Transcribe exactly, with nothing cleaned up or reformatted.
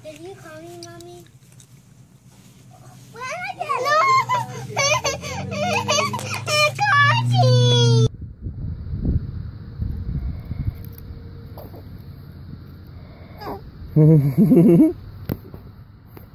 Did you call me, Mommy? When I get no! It's Cardi!